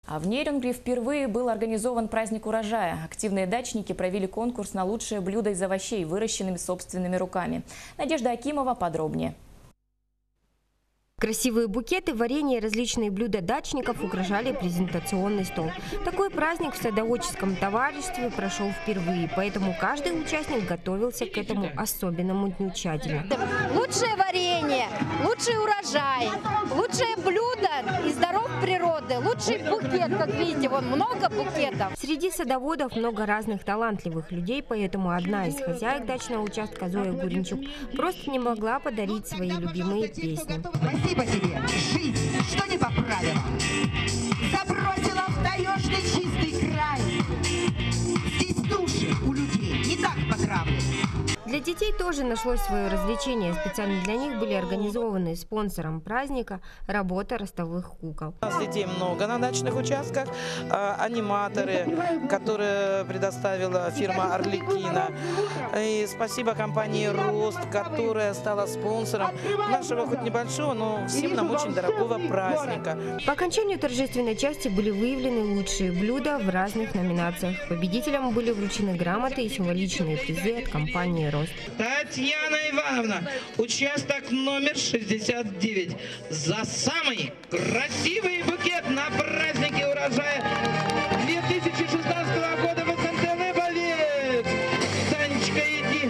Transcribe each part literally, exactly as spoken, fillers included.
А в Нерюнгри впервые был организован праздник урожая. Активные дачники провели конкурс на лучшее блюдо из овощей, выращенными собственными руками. Надежда Акимова подробнее. Красивые букеты, варенье и различные блюда дачников украшали презентационный стол. Такой праздник в садоводческом товариществе прошел впервые, поэтому каждый участник готовился к этому особенному дню тщательно. Лучшее варенье, лучший урожай, лучшее блюдо из даров природы, лучший букет, как видите, вон много букетов. Среди садоводов много разных талантливых людей, поэтому одна из хозяек дачного участка, Зоя Гуренчук, просто не могла подарить свои любимые песни. Спасибо тебе, жизнь, что не поправила. Забросила в таежный чистый край. Здесь души у людей не так потравлены. Для детей тоже нашлось свое развлечение. Специально для них были организованы спонсором праздника работа ростовых кукол. У нас детей много на дачных участках. Аниматоры, которые предоставила фирма «Арлекино». И спасибо компании «Рост», которая стала спонсором нашего хоть небольшого, но всем нам очень дорогого праздника. По окончанию торжественной части были выявлены лучшие блюда в разных номинациях. Победителям были вручены грамоты и символичные призы от компании «Рост». Татьяна Ивановна, участок номер шестьдесят девять. За самый красивый букет на празднике урожая две тысячи шестнадцатого года в СНТ Лыбовец. Танечка, иди.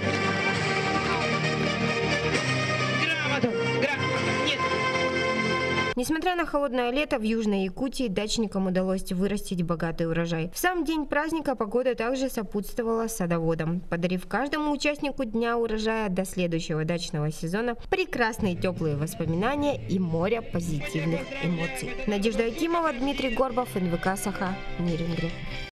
Грамоту. Гра... Нет. Несмотря на холодное лето, в Южной Якутии дачникам удалось вырастить богатый урожай. В сам день праздника погода также сопутствовала садоводам, подарив каждому участнику дня урожая до следующего дачного сезона прекрасные теплые воспоминания и море позитивных эмоций. Надежда Акимова, Дмитрий Горбов, эн вэ ка «Саха», Нерюнгри.